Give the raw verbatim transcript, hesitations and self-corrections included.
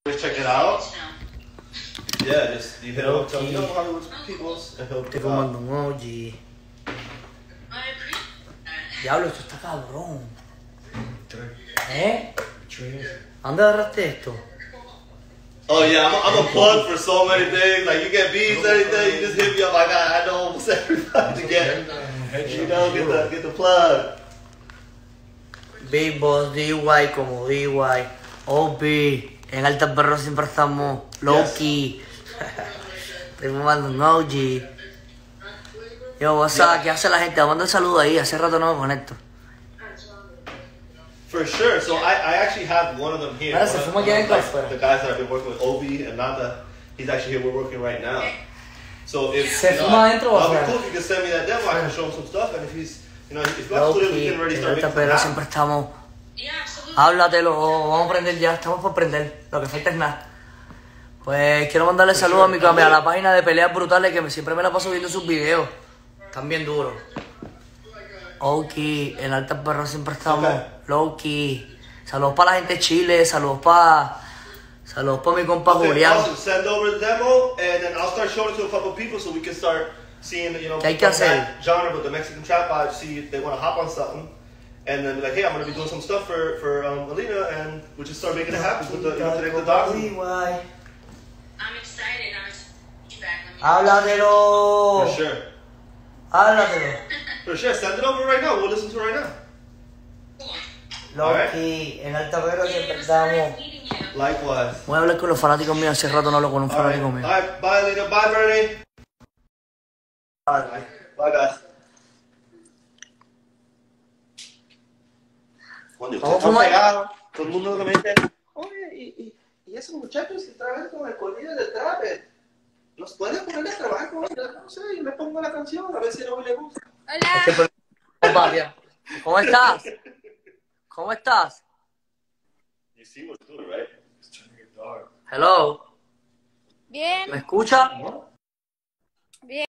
check it out. Yeah, just you hit him up, tell him, you know, Hollywood peoples, and he'll Estoy fumando un O G. Diablo, esto está cabrón. ¿Eh? ¿A dónde agarraste esto? Oh yeah, I'm a, I'm a plug for so many things. Like you get beats, anything, you just hit me up. I got, I know almost everybody to get, you know, get the, get the plug. Big Boss, D Y como D Y, O B, en Alta Perro siempre estamos low-key. Estoy fumando un O G. Yo, what's up? ¿Qué hace la gente? Manda un saludo ahí, hace rato no me conecto. For sure. So I, I actually have one of them here. Ahora One se of, fuma one ya of, en like, California. the guys that I've been working with, Obi and Nanda, he's actually here. We're working right now. So if Se you know, fuma adentro o I'll be afuera? cool if you can send me that demo. I can show him some stuff, and if he's, you know, if that's good, we can already En start Alta making Perro some siempre happen. estamos. Háblatelo, vamos a prender ya, estamos por prender. Lo que falta es nada. Pues quiero mandarle saludos a mi a la página de Peleas Brutales que siempre me la paso viendo sus videos. Están bien duros. Ok, en Alta Perro siempre estamos low key. Saludos para la gente de Chile, saludos para saludos para mi compa Okay, Julián. awesome. Send over the demo, and then I'll start showing it to a couple of people so we can start seeing, you know, ¿Qué hay que from hacer? that genre, but the Mexican trap vibe, see if they want to hop on something. And then be like, hey, I'm going to be doing some stuff for, for um, Alina, and we just start making it happen. With the, you know, connect the dots. I'm excited. I'm excited. Back. Let me Háblatelo. For sure. Háblatelo. For sure. Send it over right now. We'll listen to it right now. Low key, en Alta Perro siempre estamos. meeting you. Likewise. Voy a hablar con los fanáticos míos, hace rato no hablo con un All right. fanático mío. Bye, bye, Alina. Bye, Bernie. Bye, bye, guys. Cuando Vamos a ustedes fumar. están pegados, todo el mundo me dice, oye, y, y, y esos muchachos que trabajan con el corrido del trap, ¿los pueden poner a trabajar con ellos? No sé, yo le pongo la canción, a ver si a no le gusta. Hola. Compa, ya. ¿Cómo estás? ¿Cómo estás? You see what's doing, right? It's turning it dark. Hello. Bien. ¿Me escucha? Bien.